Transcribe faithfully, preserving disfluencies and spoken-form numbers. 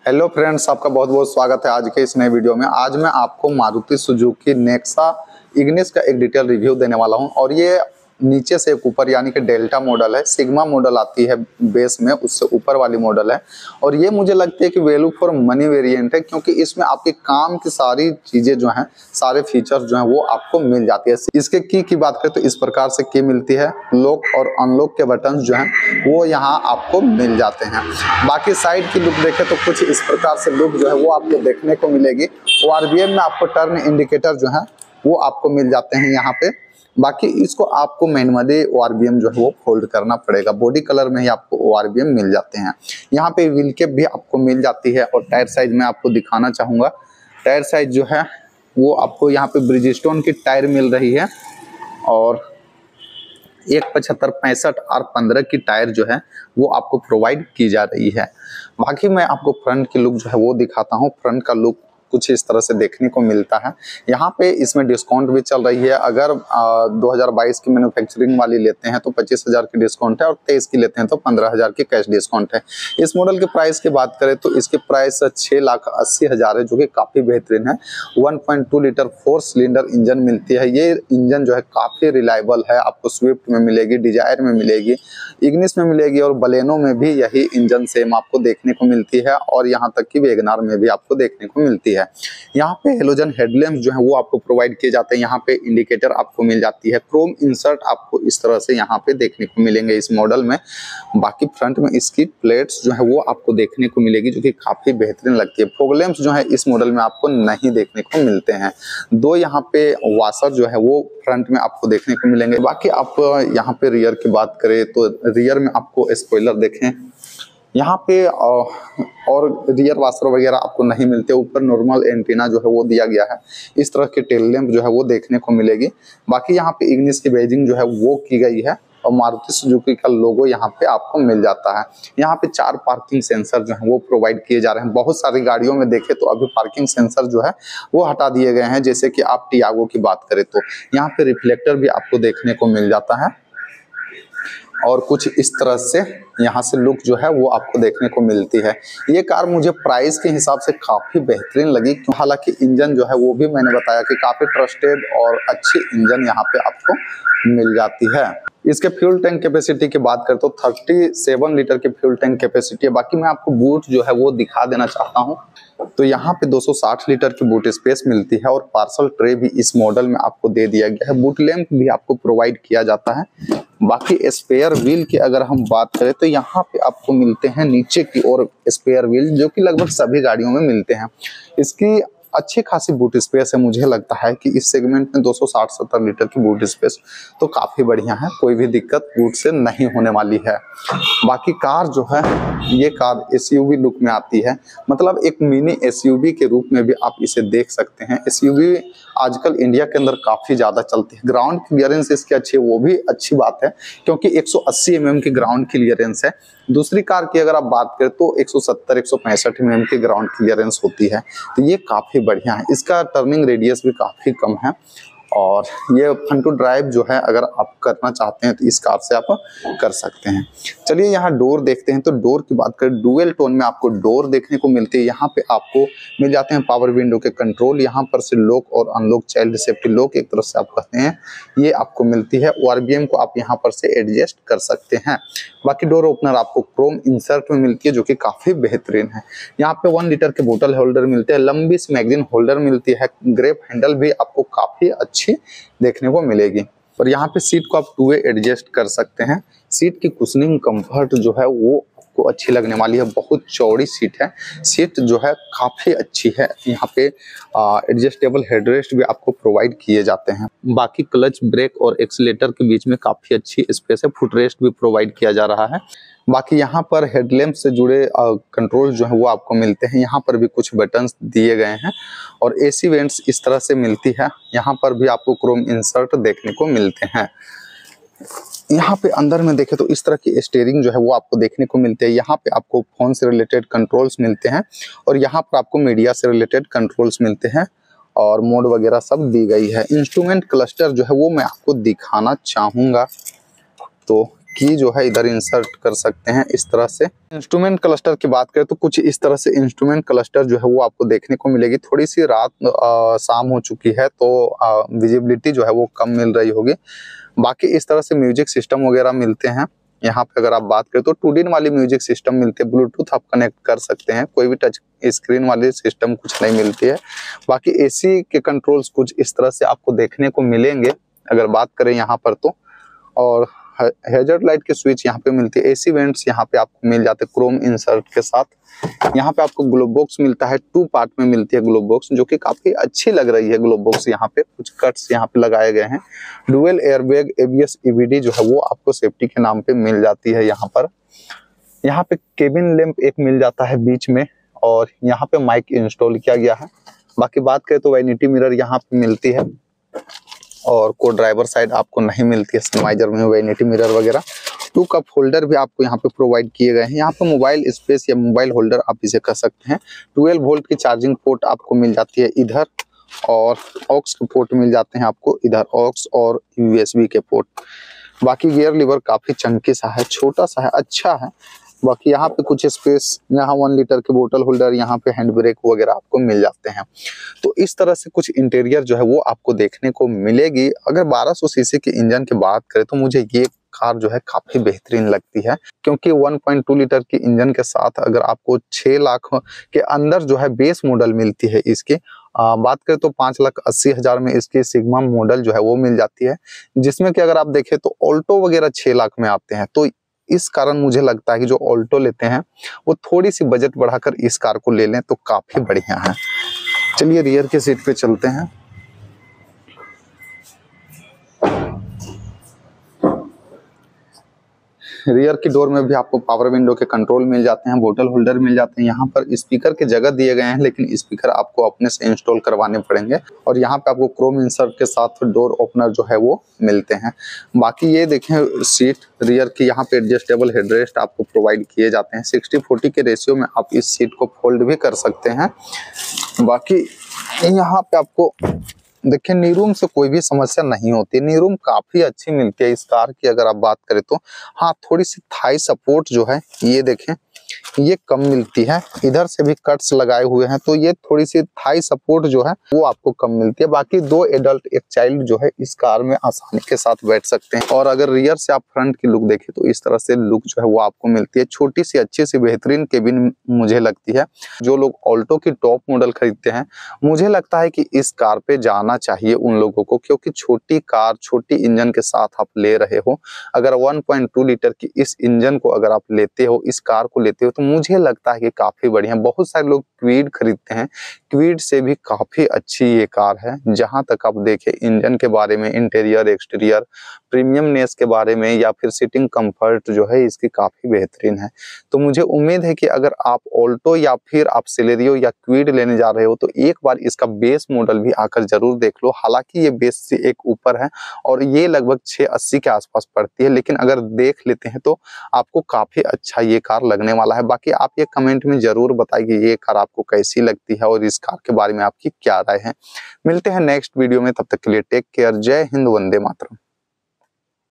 Hello friends, आपका बहुत बहुत स्वागत है आज के इस नए वीडियो में। आज मैं आपको मारुति सुजुकी नेक्सा इग्निस का एक डिटेल रिव्यू देने वाला हूं और ये नीचे से एक ऊपर यानी कि डेल्टा मॉडल है। सिग्मा मॉडल आती है बेस में, उससे ऊपर वाली मॉडल है और ये मुझे लगती है कि वैल्यू फॉर मनी वेरिएंट है, क्योंकि इसमें आपके काम की सारी चीज़ें जो हैं, सारे फीचर्स जो हैं वो आपको मिल जाती है। इसके की की बात करें तो इस प्रकार से की मिलती है। लॉक और अनलॉक के बटन जो हैं वो यहाँ आपको मिल जाते हैं। बाकी साइड की लुक देखें तो कुछ इस प्रकार से लुक जो है वो आपको देखने को मिलेगी। ओ आर बी एम में आपको टर्न इंडिकेटर जो है वो आपको मिल जाते हैं यहाँ पे। बाकी इसको आपको manually O R B M जो है वो फोल्ड करना पड़ेगा। बॉडी कलर में ही आपको ओ आर बी एम मिल जाते हैं। यहाँ पे व्हील कैप भी आपको मिल जाती है और टायर साइज में आपको दिखाना चाहूँगा। टायर साइज जो है वो आपको यहाँ पे ब्रिजस्टोन की टायर मिल रही है और एक पचहत्तर पैंसठ आर पंद्रह की टायर जो है वो आपको प्रोवाइड की जा रही है। बाकी मैं आपको फ्रंट की लुक जो है वो दिखाता हूँ। फ्रंट का लुक कुछ इस तरह से देखने को मिलता है। यहाँ पे इसमें डिस्काउंट भी चल रही है। अगर आ, दो हज़ार बाईस की मैन्युफैक्चरिंग वाली लेते हैं तो पच्चीस हज़ार की डिस्काउंट है और तेईस की लेते हैं तो पंद्रह हज़ार की कैश डिस्काउंट है। इस मॉडल के प्राइस की बात करें तो इसके प्राइस छः लाख अस्सी हज़ार है, जो कि काफ़ी बेहतरीन है। One point two litre four cylinder engine मिलती है। ये इंजन जो है काफ़ी रिलायबल है। आपको स्विफ्ट में मिलेगी, डिजायर में मिलेगी, इग्निस में मिलेगी और बलेनो में भी यही इंजन सेम आपको देखने को मिलती है और यहाँ तक कि वैगनार में भी आपको देखने को मिलती है। यहाँ पे हेलोजन हेडलैम्प जो है वो आपको प्रोवाइड किए जाते हैं। यहाँ पे इंडिकेटर आपको मिल जाती है। क्रोम इंसर्ट आपको इस तरह से यहाँ पे देखने को मिलेंगे इस मॉडल में। बाकी फ्रंट में इसकी प्लेट्स जो है वो आपको देखने को मिलेगी, जो कि काफ़ी बेहतरीन लगती है। प्रॉब्लम्स जो है इस मॉडल में आपको नहीं देखने को मिलते हैं। दो यहाँ पे वाशर जो है वो फ्रंट में आपको देखने को मिलेंगे। बाकी आप यहाँ पे रियर की बात करें तो रियर में आपको स्पॉइलर देखें, यहाँ पे और रियर वाशर वगैरह आपको नहीं मिलते। ऊपर नॉर्मल एंटीना जो है वो दिया गया है। इस तरह के टेल लैंप जो है वो देखने को मिलेगी। बाकी यहाँ पे इग्निस की बैजिंग जो है वो की गई है और मारुति सुजुकी का लोगो यहाँ पे आपको मिल जाता है। यहाँ पे चार पार्किंग सेंसर जो है वो प्रोवाइड किए जा रहे हैं। बहुत सारी गाड़ियों में देखें तो अभी पार्किंग सेंसर जो है वो हटा दिए गए हैं। जैसे कि आप टियागो की बात करें तो यहाँ पे रिफ्लेक्टर भी आपको देखने को मिल जाता है और कुछ इस तरह से यहाँ से लुक जो है वो आपको देखने को मिलती है। ये कार मुझे प्राइस के हिसाब से काफ़ी बेहतरीन लगी। हालांकि इंजन जो है वो भी मैंने बताया कि काफ़ी ट्रस्टेड और अच्छी इंजन यहाँ पे आपको मिल जाती है। इसके फ्यूल टैंक कैपेसिटी की बात करें तो सैंतीस लीटर की फ्यूल टैंक कैपेसिटी है। बाकी मैं आपको बूट जो है वो दिखा देना चाहता हूँ। तो यहाँ पे दो सौ साठ लीटर की बूट स्पेस मिलती है और पार्सल ट्रे भी इस मॉडल में आपको दे दिया गया है। बूट लैंप भी आपको प्रोवाइड किया जाता है। बाकी स्पेयर व्हील की अगर हम बात करें तो यहाँ पे आपको मिलते हैं नीचे की ओर स्पेयर व्हील, जो कि लगभग सभी गाड़ियों में मिलते हैं। इसकी अच्छी खासी बूट स्पेस है। मुझे लगता है कि इस सेगमेंट में दो सौ साठ सत्तर लीटर की बूट स्पेस तो काफ़ी बढ़िया है। कोई भी दिक्कत बूट से नहीं होने वाली है। बाकी कार जो है ये कार एसयूवी लुक में आती है, मतलब एक मिनी एसयूवी के रूप में भी आप इसे देख सकते हैं। एसयूवी आजकल इंडिया के अंदर काफ़ी ज़्यादा चलती है। ग्राउंड क्लियरेंस इसकी अच्छी है, वो भी अच्छी बात है, क्योंकि एक सौ अस्सी एम एम की ग्राउंड क्लियरेंस है। दूसरी कार की अगर आप बात करें तो एक सौ सत्तर एक सौ पैंसठ एम एम की ग्राउंड क्लियरेंस होती है। तो ये काफ़ी बढ़िया है। इसका टर्निंग रेडियस भी काफ़ी कम है और ये फन टू ड्राइव जो है अगर आप करना चाहते हैं तो इस कार से आप कर सकते हैं। चलिए यहाँ डोर देखते हैं। तो डोर की बात करें, डुअल टोन में आपको डोर देखने को मिलती है। यहाँ पे आपको मिल जाते हैं पावर विंडो के कंट्रोल। यहाँ पर से लॉक और अनलॉक, चाइल्ड सेफ्टी लॉक एक तरह से आप कहते हैं, ये आपको मिलती है। ओ आर बी एम को आप यहाँ पर से एडजस्ट कर सकते हैं। बाकी डोर ओपनर आपको क्रोम इंसर्ट में मिलती है, जो कि काफ़ी बेहतरीन है। यहाँ पे वन लीटर के बोतल होल्डर मिलते हैं। लंबी मैगजीन होल्डर मिलती है। ग्रेप हैंडल भी आपको काफ़ी अच्छी देखने को मिलेगी और यहाँ पे सीट को आप टू वे एडजस्ट कर सकते हैं। सीट की कुशनिंग कंफर्ट जो है वो आपको अच्छी लगने वाली है। बहुत चौड़ी सीट है। सीट जो है काफ़ी अच्छी है। यहाँ पे एडजस्टेबल हेडरेस्ट भी आपको प्रोवाइड किए जाते हैं। बाकी क्लच, ब्रेक और एक्सीलेटर के बीच में काफ़ी अच्छी स्पेस है। फुटरेस्ट भी प्रोवाइड किया जा रहा है। बाकी यहाँ पर हेडलैम्प से जुड़े कंट्रोल जो है वो आपको मिलते हैं। यहाँ पर भी कुछ बटन्स दिए गए हैं और एसी वेंट्स इस तरह से मिलती है। यहाँ पर भी आपको क्रोम इंसर्ट देखने को मिलते हैं। यहाँ पे अंदर में देखें तो इस तरह की स्टीयरिंग जो है वो आपको देखने को मिलते हैं। यहाँ पे आपको फोन से रिलेटेड कंट्रोल्स मिलते हैं और यहाँ पर आपको मीडिया से रिलेटेड कंट्रोल्स मिलते हैं और मोड वगैरह सब दी गई है। इंस्ट्रूमेंट क्लस्टर जो है वो मैं आपको दिखाना चाहूँगा। तो की जो है इधर इंसर्ट कर सकते हैं इस तरह से। इंस्ट्रूमेंट क्लस्टर की बात करें तो कुछ इस तरह से इंस्ट्रूमेंट क्लस्टर जो है वो आपको देखने को मिलेगी। थोड़ी सी रात आ, शाम हो चुकी है तो विजिबिलिटी जो है वो कम मिल रही होगी। बाकी इस तरह से म्यूजिक सिस्टम वगैरह मिलते हैं। यहाँ पे अगर आप बात करें तो टू डी वाली म्यूजिक सिस्टम मिलती है, ब्लूटूथ आप कनेक्ट कर सकते हैं, कोई भी टच स्क्रीन वाली सिस्टम कुछ नहीं मिलती है। बाकी एसी के कंट्रोल्स कुछ इस तरह से आपको देखने को मिलेंगे अगर बात करें यहाँ पर तो। और हैजर्ड लाइट के स्विच यहाँ पे मिलती है। एसी वेंट्स यहाँ पे आपको मिल जाते हैं क्रोम इंसर्ट के साथ। यहाँ पे आपको ग्लोब बॉक्स मिलता है, टू पार्ट में मिलती है ग्लोब बॉक्स, जो कि काफी अच्छी लग रही है ग्लोब बॉक्स। यहाँ पे कुछ कट्स यहाँ पे लगाए गए हैं। डुअल एयरबैग एबीएस ईबीडी जो है वो आपको सेफ्टी के नाम पे मिल जाती है यहाँ पर। यहाँ पे केबिन लैंप एक मिल जाता है बीच में, और यहाँ पे माइक इंस्टॉल किया गया है। बाकी बात करें तो वैनिटी मिरर यहाँ पे मिलती है, और को ड्राइवर साइड आपको नहीं मिलती है सनवाइजर में वैनिटी मिरर वगैरह। टू कप होल्डर भी आपको यहाँ पे प्रोवाइड किए गए हैं। यहाँ पे मोबाइल स्पेस या मोबाइल होल्डर आप इसे कह सकते हैं। ट्वेल्व वोल्ट की चार्जिंग पोर्ट आपको मिल जाती है इधर, और ऑक्स के पोर्ट मिल जाते हैं आपको इधर, ऑक्स और यूएसबी के पोर्ट। बाकी गियर लीवर काफी चंकी सा है, छोटा सा है, अच्छा है। बाकी यहाँ पे कुछ स्पेस, यहाँ वन लीटर के बोतल होल्डर, यहाँ पे हैंड ब्रेक वगैरह आपको मिल जाते हैं। तो इस तरह से कुछ इंटीरियर जो है वो आपको देखने को मिलेगी। अगर बारह सौ सीसी के इंजन की बात करें तो मुझे ये कार जो है काफी बेहतरीन लगती है, क्योंकि वन पॉइंट टू लीटर की इंजन के साथ अगर आपको छह लाख के अंदर जो है बेस मॉडल मिलती है इसकी, आ, बात करें तो पांच लाख अस्सी हजार में इसकी सिग्मा मॉडल जो है वो मिल जाती है, जिसमें कि अगर आप देखें तो ऑल्टो वगैरह छह लाख में आते हैं। तो इस कारण मुझे लगता है कि जो ऑल्टो लेते हैं वो थोड़ी सी बजट बढ़ाकर इस कार को ले लें तो काफी बढ़िया है। चलिए रियर के सीट पे चलते हैं। रियर की डोर में भी आपको पावर विंडो के कंट्रोल मिल जाते हैं, बोतल होल्डर मिल जाते हैं। यहाँ पर स्पीकर के जगह दिए गए हैं, लेकिन स्पीकर आपको अपने से इंस्टॉल करवाने पड़ेंगे। और यहाँ पे आपको क्रोम इंसर्ट के साथ डोर ओपनर जो है वो मिलते हैं। बाकी ये देखें सीट रियर की, यहाँ पे एडजस्टेबल हेडरेस्ट आपको प्रोवाइड किए जाते हैं। सिक्सटी फोर्टी के रेशियो में आप इस सीट को फोल्ड भी कर सकते हैं। बाकी यहाँ पे आपको देखिए नीरूम से कोई भी समस्या नहीं होती। नीरूम काफी अच्छी मिलती है इस कार की अगर आप बात करें तो। हाँ, थोड़ी सी थाई सपोर्ट जो है ये देखें ये कम मिलती है। इधर से भी कट्स लगाए हुए हैं, तो ये थोड़ी सी थाई सपोर्ट जो है वो आपको कम मिलती है। बाकी दो एडल्ट एक चाइल्ड जो है इस कार में आसानी के साथ बैठ सकते हैं। और अगर रियर से आप फ्रंट की लुक देखें तो इस तरह से लुक जो है वो आपको मिलती है। छोटी सी अच्छी सी बेहतरीन केबिन मुझे लगती है। जो लोग ऑल्टो की टॉप मॉडल खरीदते हैं, मुझे लगता है कि इस कार पे जाना चाहिए उन लोगों को, क्योंकि छोटी कार छोटी इंजन के साथ आप ले रहे हो। अगर वन पॉइंट टू लीटर की इस इंजन को अगर आप लेते हो, इस कार को लेते हो, तो मुझे लगता है कि काफी बढ़िया। बहुत सारे लोग क्वीड खरीदते हैं, क्वीड से भी काफी अच्छी ये कार है। जहां तक आप देखें इंजन के बारे में, इंटीरियर एक्सटीरियर प्रीमियमनेस के बारे में, या फिर सीटिंग कंफर्ट जो है इसकी काफी बेहतरीन है। तो मुझे उम्मीद है कि अगर आप ऑल्टो या फिर आप सेलेरियो या क्वीड लेने जा रहे हो तो एक बार इसका बेस मॉडल भी आकर जरूर देख लो। हालांकि ये बेस से एक ऊपर है और ये लगभग छह अस्सी के आसपास पड़ती है, लेकिन अगर देख लेते हैं तो आपको काफी अच्छा ये कार लगने वाला है। बाकी आप ये कमेंट में जरूर बताइए कि ये कार आपको कैसी लगती है और इस कार के बारे में आपकी क्या राय है। मिलते हैं नेक्स्ट वीडियो में, तब तक के लिए टेक केयर। जय हिंद, वंदे मातरम।